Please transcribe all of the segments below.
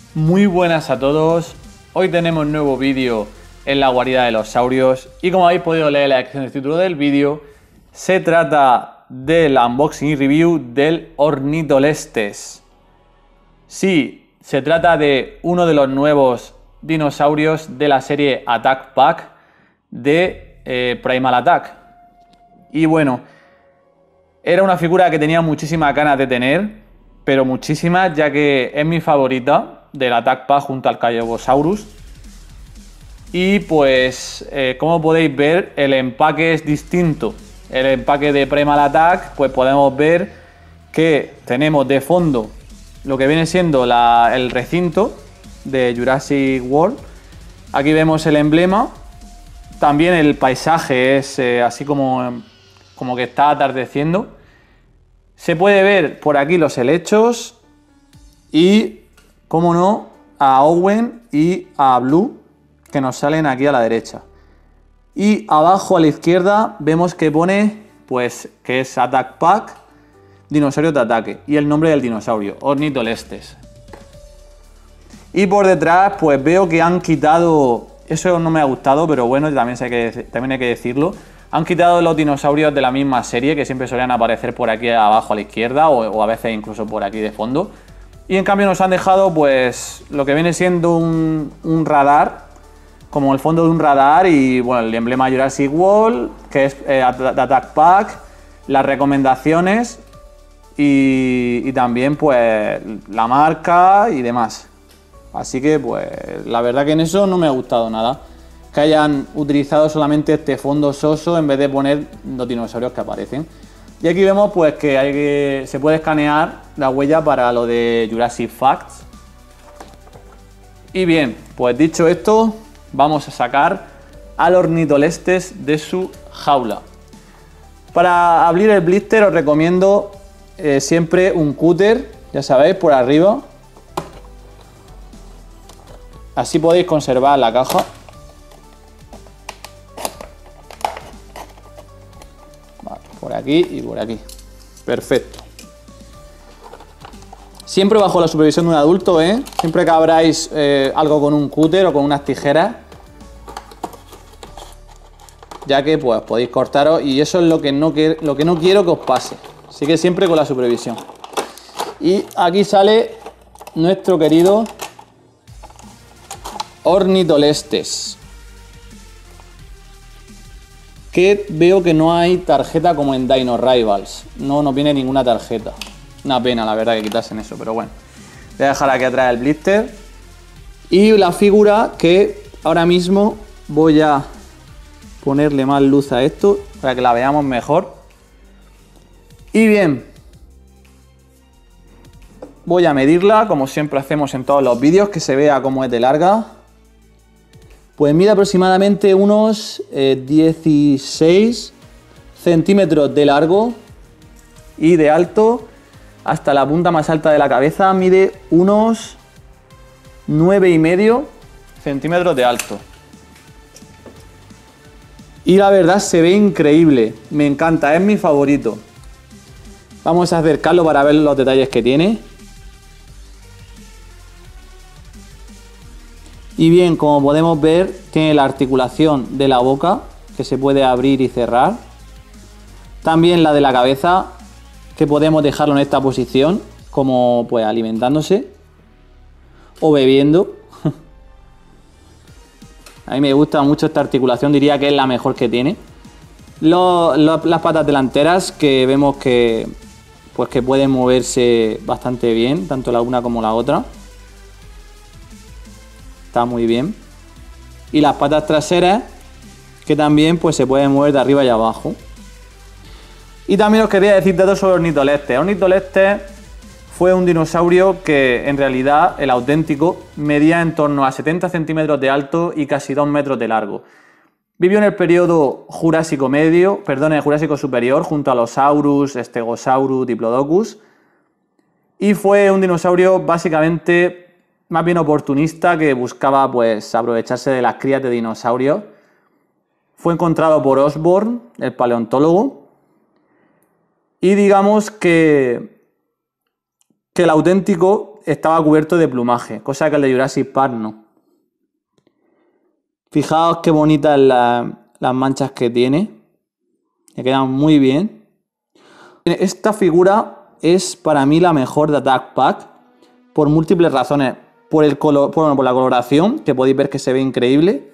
Muy buenas a todos, hoy tenemos un nuevo vídeo en la guarida de los saurios y como habéis podido leer en la descripción del título del vídeo, se trata del unboxing y review del Ornitolestes. Sí, se trata de uno de los nuevos dinosaurios de la serie Attack Pack de Primal Attack. Y bueno, era una figura que tenía muchísimas ganas de tener, pero muchísimas, ya que es mi favorita del Attack Pack junto al Callobosaurus. Y pues, como podéis ver, el empaque es distinto. El empaque de Primal Attack, pues podemos ver que tenemos de fondo lo que viene siendo el recinto de Jurassic World. Aquí vemos el emblema. También el paisaje es así como que está atardeciendo. Se puede ver por aquí los helechos y, como no, a Owen y a Blue, que nos salen aquí a la derecha. Y abajo a la izquierda vemos que pone, pues, que es Attack Pack, dinosaurio de ataque, y el nombre del dinosaurio, Ornitolestes. Y por detrás, pues veo que han quitado, eso no me ha gustado, pero bueno, también hay que decirlo. Han quitado los dinosaurios de la misma serie, que siempre solían aparecer por aquí abajo a la izquierda, o a veces incluso por aquí de fondo. Y en cambio nos han dejado, pues, lo que viene siendo un radar, como el fondo de un radar, y bueno, el emblema Jurassic World, que es Attack Pack, las recomendaciones y también, pues, la marca y demás. Así que, pues, la verdad que en eso no me ha gustado nada. Que hayan utilizado solamente este fondo soso en vez de poner los dinosaurios que aparecen. Y aquí vemos, pues, que se puede escanear la huella para lo de Jurassic Facts. Y bien, pues dicho esto, vamos a sacar al Ornitolestes de su jaula. Para abrir el blister os recomiendo siempre un cúter, ya sabéis, por arriba. Así podéis conservar la caja. Por aquí y por aquí. Perfecto. Siempre bajo la supervisión de un adulto, ¿eh? Siempre que abráis algo con un cúter o con unas tijeras, ya que pues podéis cortaros, y eso es lo que no quiero que os pase. Así que siempre con la supervisión. Y aquí sale nuestro querido Ornitolestes, que veo que no hay tarjeta como en Dino Rivals. No viene ninguna tarjeta. Una pena, la verdad, que quitasen eso, pero bueno. Voy a dejar aquí atrás el blister. Y la figura, que ahora mismo voy a ponerle más luz a esto para que la veamos mejor. Y bien, voy a medirla, como siempre hacemos en todos los vídeos, que se vea cómo es de larga. Pues mide aproximadamente unos 16 centímetros de largo, y de alto hasta la punta más alta de la cabeza mide unos 9,5 centímetros de alto. Y la verdad se ve increíble, me encanta, es mi favorito. Vamos a acercarlo para ver los detalles que tiene. Y bien, como podemos ver, tiene la articulación de la boca, que se puede abrir y cerrar. También la de la cabeza, que podemos dejarlo en esta posición, como pues alimentándose o bebiendo. A mí me gusta mucho esta articulación, diría que es la mejor que tiene. Las patas delanteras, que vemos que pueden moverse bastante bien, tanto la una como la otra. Está muy bien. Y las patas traseras, que también pues se pueden mover de arriba y abajo. Y también os quería decir datos sobre Ornitolestes. Ornitolestes fue un dinosaurio que en realidad, el auténtico, medía en torno a 70 centímetros de alto y casi 2 metros de largo. Vivió en el periodo Jurásico medio, perdón, el Jurásico superior, junto a los Saurus, Stegosaurus, Diplodocus. Y fue un dinosaurio básicamente más bien oportunista, que buscaba pues aprovecharse de las crías de dinosaurios. Fue encontrado por Osborn, el paleontólogo, y digamos que el auténtico estaba cubierto de plumaje, cosa que el de Jurassic Park no. Fijaos qué bonitas las manchas que tiene. Me quedan muy bien. Esta figura es para mí la mejor de Attack Pack por múltiples razones. Por el color, por la coloración, que podéis ver que se ve increíble.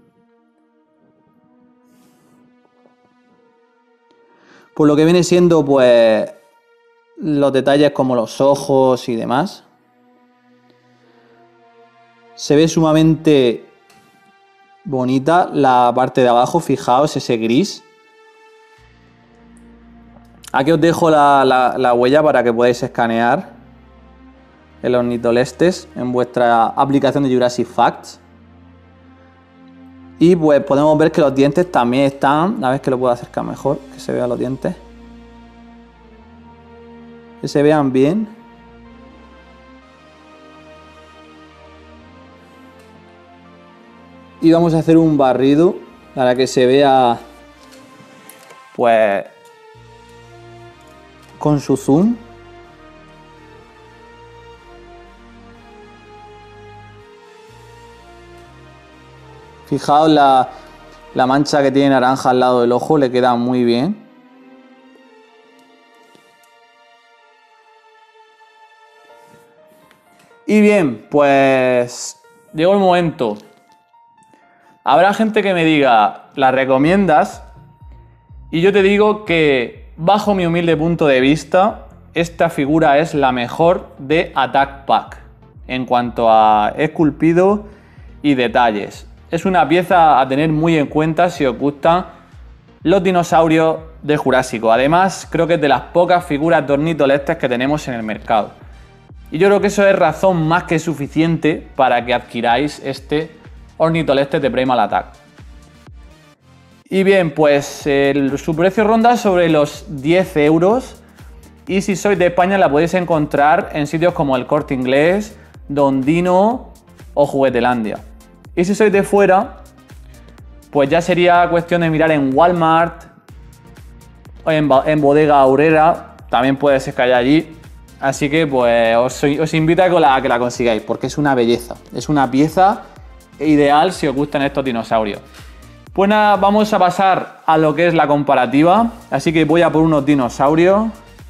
Por lo que viene siendo, pues, los detalles como los ojos y demás. Se ve sumamente bonita la parte de abajo, fijaos ese gris. Aquí os dejo la huella para que podáis escanear el ornitolestes en vuestra aplicación de Jurassic Facts. Y pues podemos ver que los dientes también están, a ver que lo puedo acercar mejor, que se vean los dientes. Que se vean bien. Y vamos a hacer un barrido para que se vea, pues, con su zoom. Fijaos la mancha que tiene naranja al lado del ojo, le queda muy bien. Y bien, pues llegó el momento. Habrá gente que me diga, ¿la recomiendas? Y yo te digo que, bajo mi humilde punto de vista, esta figura es la mejor de Attack Pack en cuanto a esculpido y detalles. Es una pieza a tener muy en cuenta si os gustan los dinosaurios de Jurásico. Además, creo que es de las pocas figuras de ornitolestes que tenemos en el mercado. Y yo creo que eso es razón más que suficiente para que adquiráis este ornitolestes de Primal Attack. Y bien, pues su precio ronda sobre los 10 euros. Y si sois de España la podéis encontrar en sitios como El Corte Inglés, Don Dino o Juguetelandia. Y si sois de fuera, pues ya sería cuestión de mirar en Walmart o en Bodega Aurrera, también puede ser que haya allí. Así que pues os invito a que la consigáis, porque es una belleza. Es una pieza ideal si os gustan estos dinosaurios. Pues nada, vamos a pasar a lo que es la comparativa. Así que voy a por unos dinosaurios.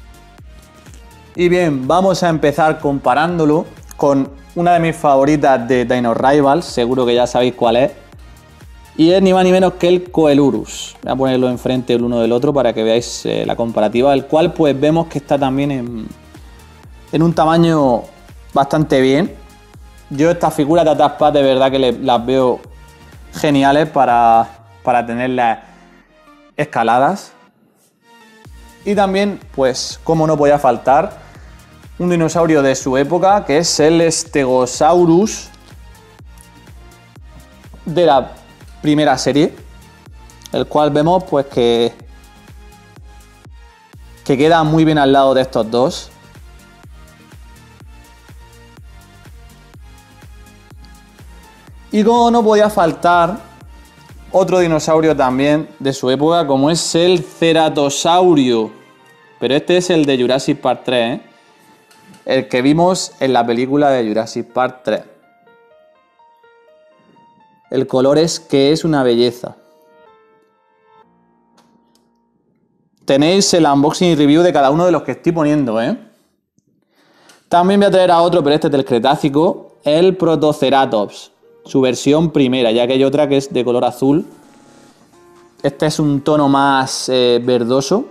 Y bien, vamos a empezar comparándolo con una de mis favoritas de Dino Rivals, seguro que ya sabéis cuál es. Y es ni más ni menos que el Coelurus. Voy a ponerlo enfrente el uno del otro para que veáis la comparativa, el cual pues vemos que está también en un tamaño bastante bien. Yo estas figuras de Attack Pack de verdad que las veo geniales para tenerlas escaladas. Y también, pues, como no podía faltar, un dinosaurio de su época, que es el Stegosaurus de la primera serie, el cual vemos pues que queda muy bien al lado de estos dos. Y como no podía faltar, otro dinosaurio también de su época, como es el Ceratosaurio. Pero este es el de Jurassic Park 3, ¿eh? El que vimos en la película de Jurassic Park 3. El color es una belleza. Tenéis el unboxing y review de cada uno de los que estoy poniendo, ¿eh? También voy a traer a otro, pero este es del Cretácico, el Protoceratops. Su versión primera, ya que hay otra que es de color azul. Este es un tono más verdoso.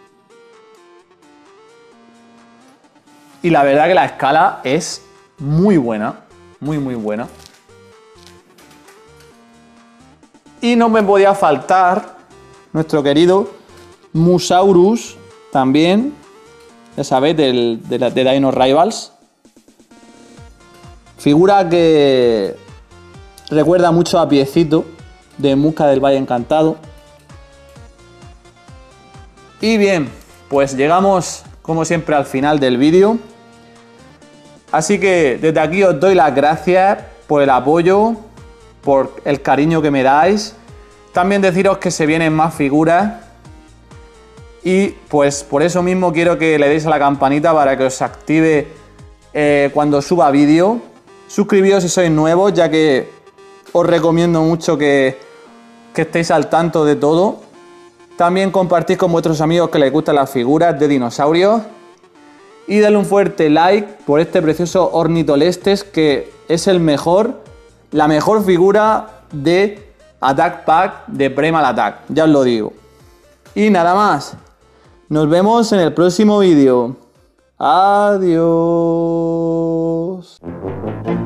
Y la verdad que la escala es muy buena. Muy, muy buena. Y no me podía faltar nuestro querido Musaurus, también, ya sabéis, de Dino Rivals. Figura que recuerda mucho a Piecito, de Musca del Valle Encantado. Y bien, pues llegamos como siempre al final del vídeo. Así que desde aquí os doy las gracias por el apoyo, por el cariño que me dais. También deciros que se vienen más figuras. Y pues por eso mismo quiero que le deis a la campanita para que os active cuando suba vídeo. Suscribíos si sois nuevos, ya que os recomiendo mucho que estéis al tanto de todo. También compartid con vuestros amigos que les gustan las figuras de dinosaurios. Y dale un fuerte like por este precioso Ornitolestes, que es la mejor figura de Attack Pack de Primal Attack, ya os lo digo. Y nada más, nos vemos en el próximo vídeo. Adiós.